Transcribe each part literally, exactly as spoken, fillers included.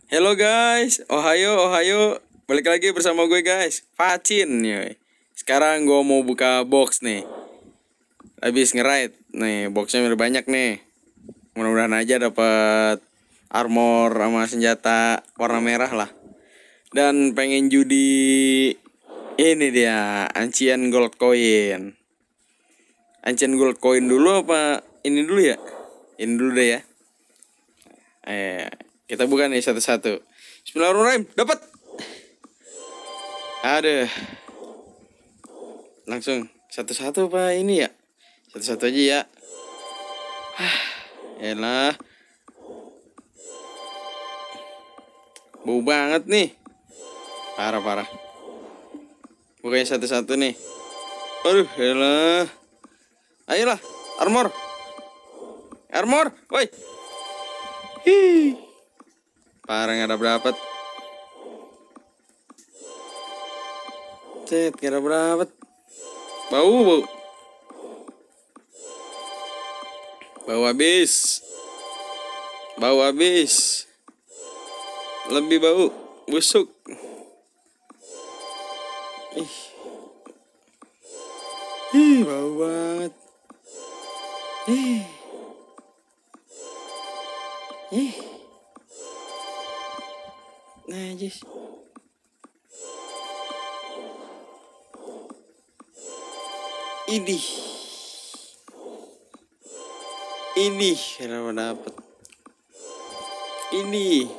Hello guys, ohayo, ohayo. Balik lagi bersama gue guys, Facin ya. Sekarang gue mau buka box nih. Habis nge-raid nih, boxnya udah banyak nih. Mudah-mudahan aja dapat armor sama senjata warna merah lah. Dan pengen judi ini dia, Ancient Gold Coin. Ancient Gold Coin dulu apa ini dulu ya? Ini dulu deh ya. Eh, kita buka nih satu-satu. Bismillahirrahmanirrahim. Dapat. Aduh. Langsung satu-satu apa ini ya? Satu-satu aja ya. Elah. Bau banget nih. Parah-parah. Bukanya satu-satu nih. Aduh, elah. Ayolah, armor. Armor, woi. Hi. Parah nggak dapet. Cet, nggak dapet. Bau, bau. Bau habis. Bau habis. Lebih bau, busuk. Ih. Ih, bau banget. Ih. Ih. Najis. Ini. Ini kenapa dapat? Ini.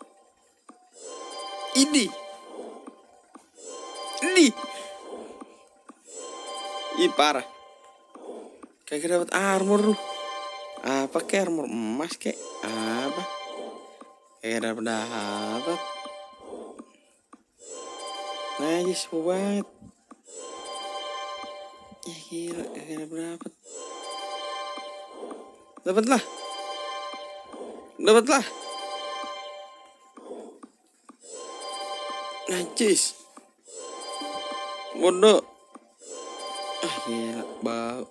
Ini. Ini. Ih, parah. Kagak dapat armor lu. Apa kek armor emas kek? Apa? Kagak dapat dapat. Najis banget. Ya gila, kagak dapat. Dapatlah. Dapatlah. Najis. Bodoh. Ah gila, bau.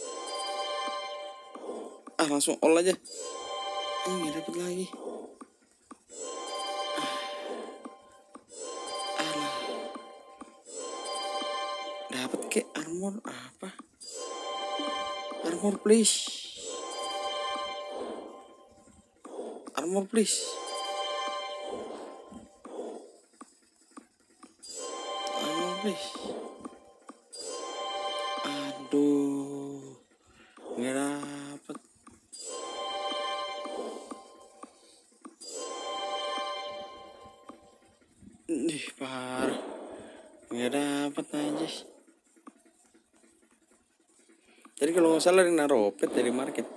Ah langsung all aja. Ini nggak dapet lagi. Ah. Alah. Dapat ke armor apa? Armor please. Armor please. Armor please. Aduh. Nggak dapet. Ih, parah. Nggak dapet aja. Jadi kalau nggak salah di naropet dari market.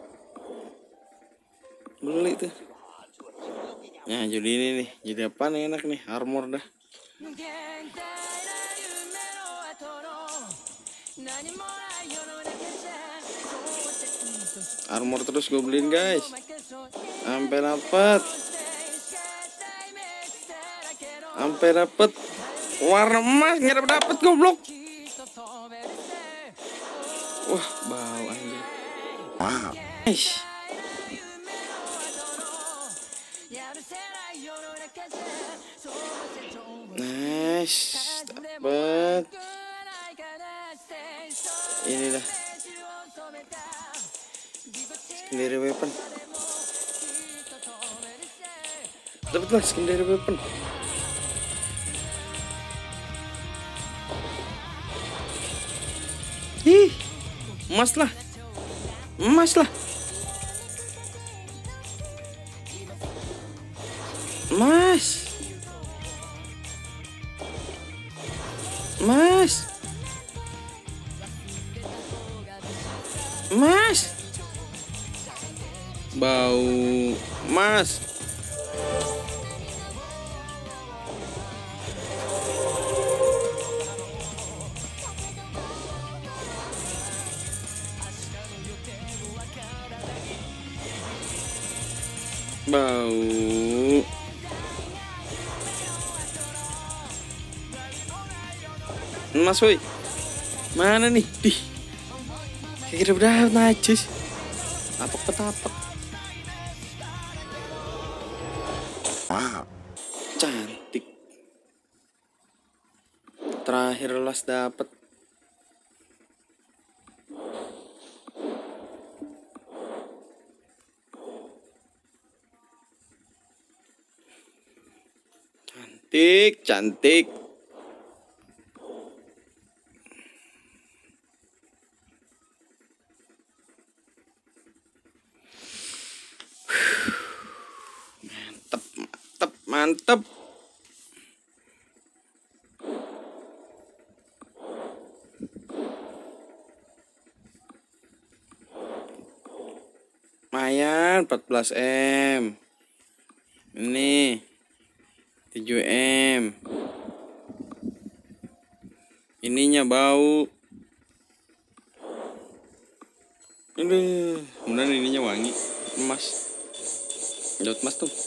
Beli tuh. Nah, jadi ini nih. Jadi apa nih enak nih? Armor dah. Armor terus gue beliin guys. Sampai dapat. Sampai dapat warna emas, nggak dapat dapat goblok. Wah, bau anjir. Wow. Eish. Nice, dapat. Ini dah. Secondary weapon. Dapatlah secondary weapon. Ih, emas lah, emas lah, emas, emas, emas, bau emas. Bau. Mas woi. Mana nih? Dih. Kira berapa najis. Apek petapak. Wow. Cantik. Terakhir las dapet. Cantik, cantik. Mantep, mantep, mantep. Lumayan empat belas M. Ini tujuh M. Ininya bau. Aduh, kemudian ininya wangi. Emas. Daud emas tuh.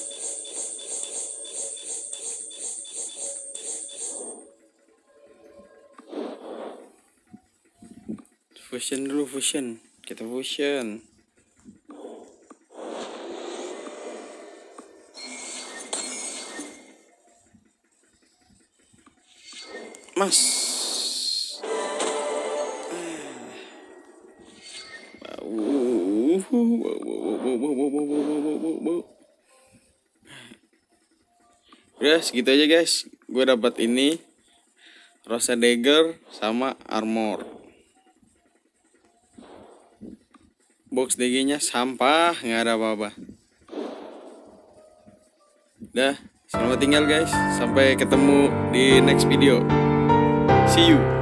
Fusion dulu, fusion. Kita fusion. Mas. Udah segitu aja guys. Gue dapat ini Rosa Dagger sama armor. Box D G-nya sampah, nggak ada apa-apa. Dah, selamat tinggal guys. Sampai ketemu di next video. See you.